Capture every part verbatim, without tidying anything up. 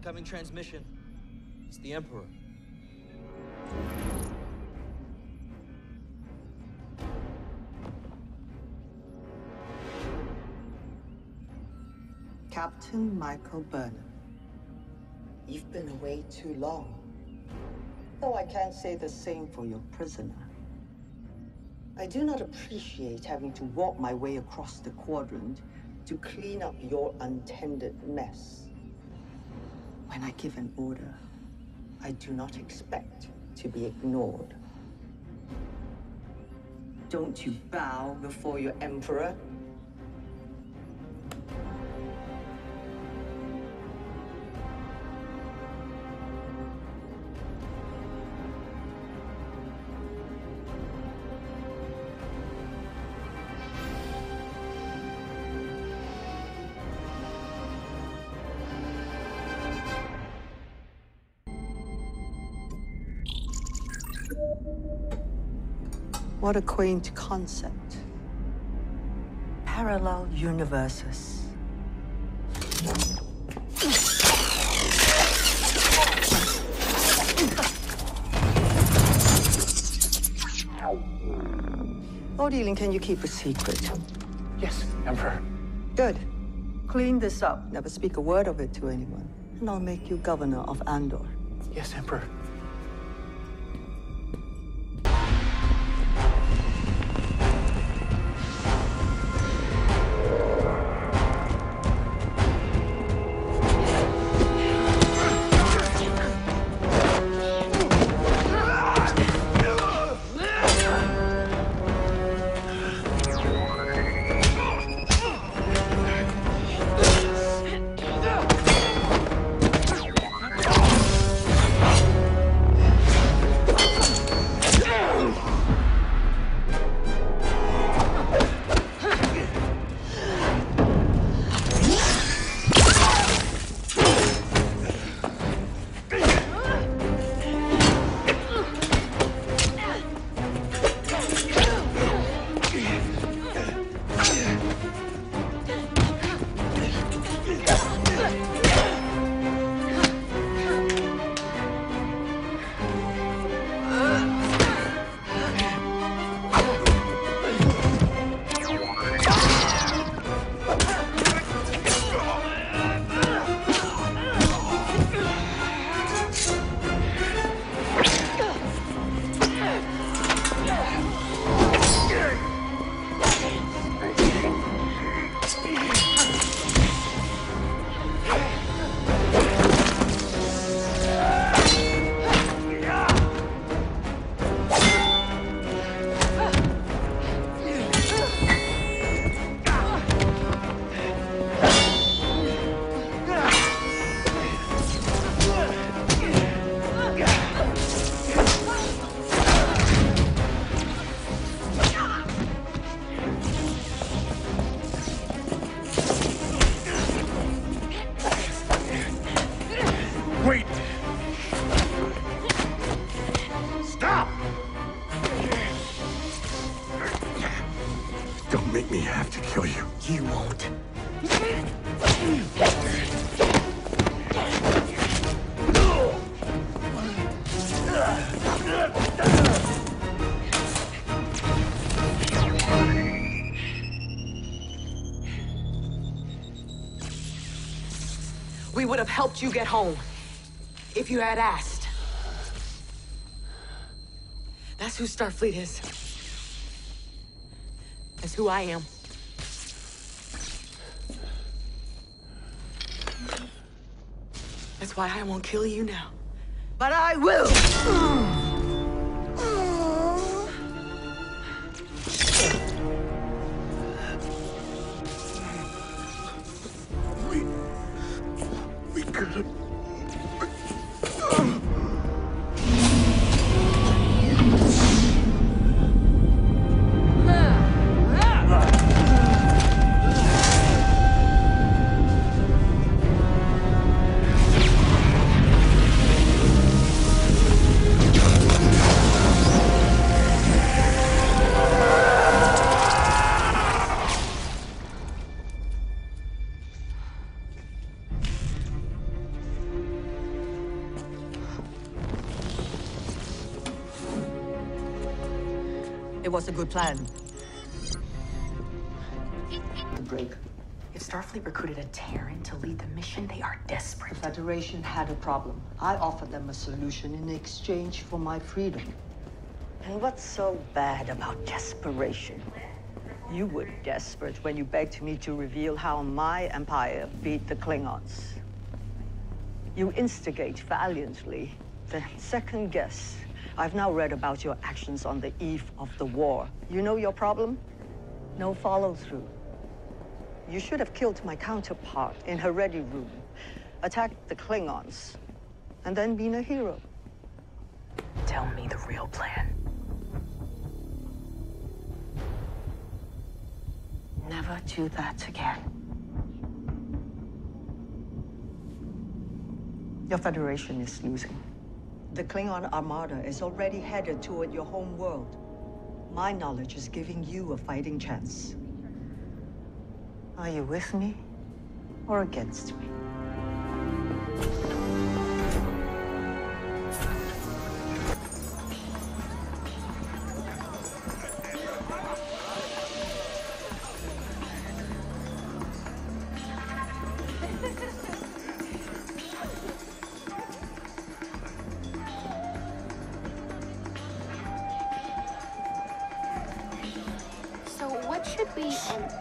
Incoming transmission. It's the Emperor. Captain Michael Burnham. You've been away too long. Though I can't say the same for your prisoner. I do not appreciate having to walk my way across the quadrant to clean up your untended mess. When I give an order, I do not expect to be ignored. Don't you bow before your Emperor? What a quaint concept. Parallel universes. Odilin, can you keep a secret? Yes, Emperor. Good. Clean this up. Never speak a word of it to anyone. And I'll make you governor of Andor. Yes, Emperor. We would have helped you get home, if you had asked. That's who Starfleet is. That's who I am. That's why I won't kill you now. But I will! It was a good plan. The break. If Starfleet recruited a Terran to lead the mission, they are desperate. The Federation had a problem. I offered them a solution in exchange for my freedom. And what's so bad about desperation? You were desperate when you begged me to reveal how my empire beat the Klingons. You instigate valiantly, then second guess. I've now read about your actions on the eve of the war. You know your problem? No follow-through. You should have killed my counterpart in her ready room, attacked the Klingons, and then been a hero. Tell me the real plan. Never do that again. Your Federation is losing. The Klingon Armada is already headed toward your home world. My knowledge is giving you a fighting chance. Are you with me or against me? So what should we end?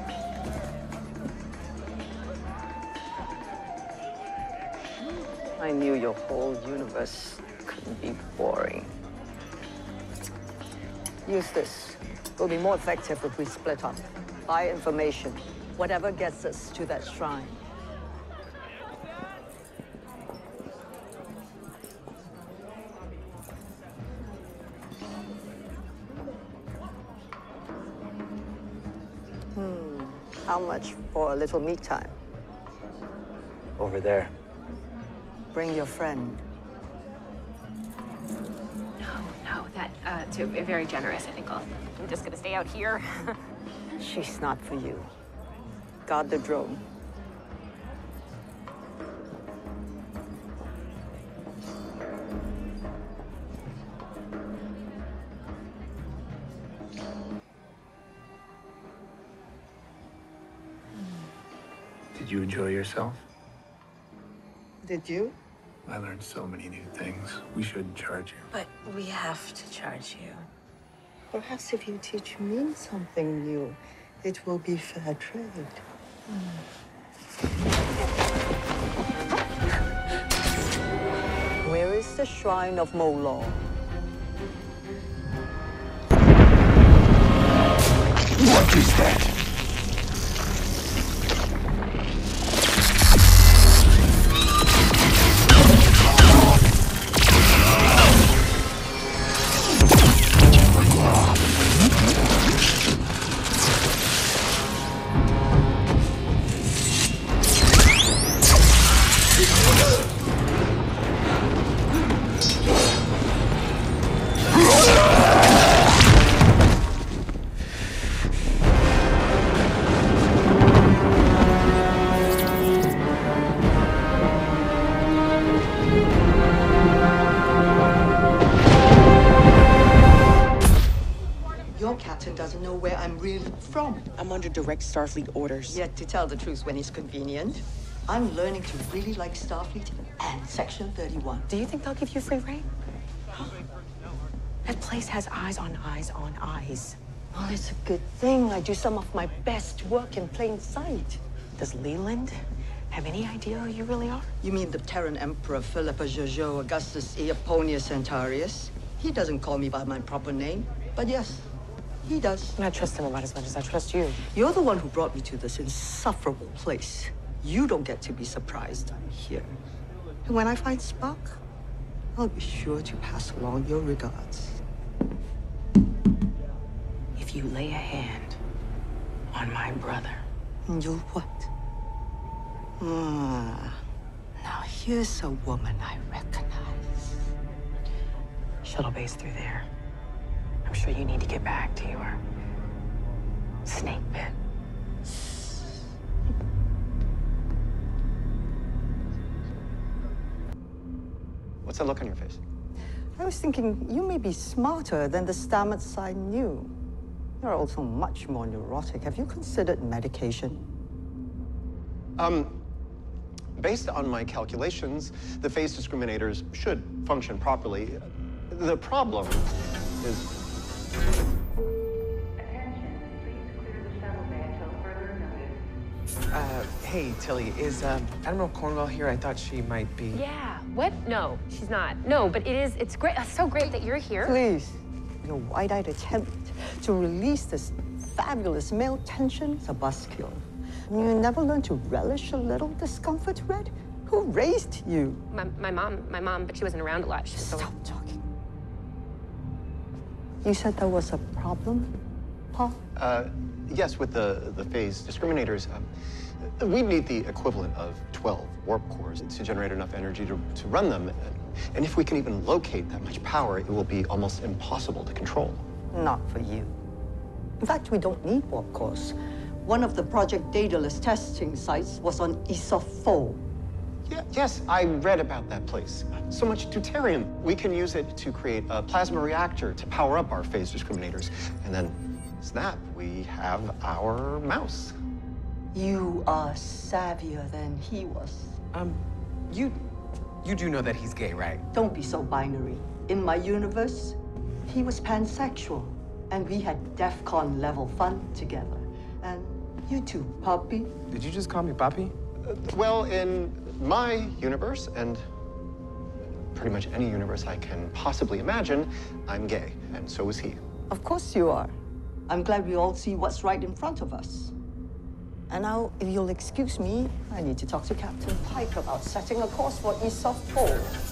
I knew your whole universe couldn't be boring. Use this. It'll be more effective if we split up. Buy information. Whatever gets us to that shrine. Hmm. How much for a little meet time? Over there. Bring your friend. No, no, that, uh, too, very generous. I think I'll, I'm just gonna stay out here. She's not for you. Guard the drone. Did you enjoy yourself? Did you? I learned so many new things. We shouldn't charge you. But we have to charge you. Perhaps if you teach me something new, it will be fair trade. Where is the Shrine of Molor? What is that? Doesn't know where I'm really from. I'm under direct Starfleet orders. Yet to tell the truth when it's convenient. I'm learning to really like Starfleet and Section thirty-one. Do you think they'll give you free reign? That place has eyes on eyes on eyes. Well, it's a good thing I do some of my best work in plain sight. Does Leland have any idea who you really are? You mean the Terran Emperor Philippa Georgiou, Augustus, Iaponius, Centarius? He doesn't call me by my proper name, but yes, he does. I trust him about as much as I trust you. You're the one who brought me to this insufferable place. You don't get to be surprised I'm here. And when I find Spock, I'll be sure to pass along your regards. If you lay a hand on my brother... And you'll what? Ah, now here's a woman I recognize. Shuttle base through there. I'm sure you need to get back to your snake pit. What's that look on your face? I was thinking you may be smarter than the stamets I knew. You're also much more neurotic. Have you considered medication? Um, based on my calculations, the phase discriminators should function properly. The problem is... Uh, hey, Tilly, is um, Admiral Cornwell here? I thought she might be. Yeah. What? No, she's not. No, but it is. It's great. It's so great that you're here. Please, your wide-eyed attempt to release this fabulous male tension is a buzzkill. You never learn to relish a little discomfort, Red? Who raised you? My, my mom. My mom, but she wasn't around a lot. She was so... Stop talking. You said there was a problem, Paul? Uh, yes, with the, the phase discriminators, um, we need the equivalent of twelve warp cores to generate enough energy to, to run them. And if we can even locate that much power, it will be almost impossible to control. Not for you. In fact, we don't need warp cores. One of the Project Daedalus testing sites was on Issof four. Yeah, yes, I read about that place. So much deuterium. We can use it to create a plasma reactor to power up our phase discriminators. And then, snap, we have our mouse. You are savvier than he was. Um, you... you do know that he's gay, right? Don't be so binary. In my universe, he was pansexual, and we had DEFCON level fun together. And you too, puppy. Did you just call me Papi? Uh, well, in my universe, and pretty much any universe I can possibly imagine, I'm gay, and so is he. Of course you are. I'm glad we all see what's right in front of us. And now, if you'll excuse me, I need to talk to Captain Pike about setting a course for Issof four.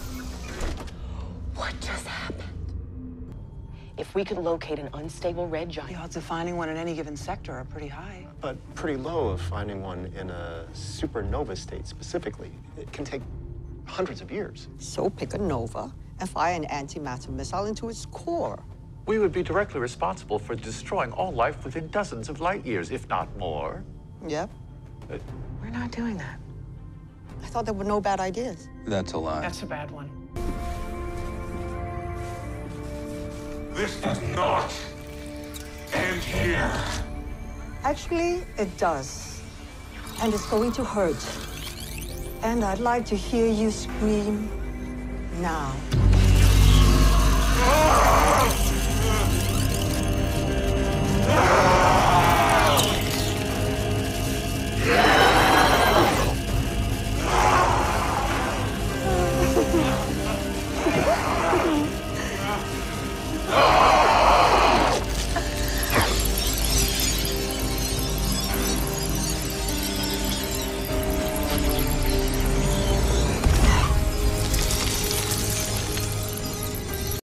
What just happened? If we could locate an unstable red giant... The odds of finding one in any given sector are pretty high. But pretty low of finding one in a supernova state specifically. It can take hundreds of years. So pick a nova and fire an antimatter missile into its core. We would be directly responsible for destroying all life within dozens of light years, if not more. Yep. Uh, We're not doing that. I thought there were no bad ideas. That's a lie. That's a bad one. This does not end here. Actually, it does. And it's going to hurt. And I'd like to hear you scream now. Yeah!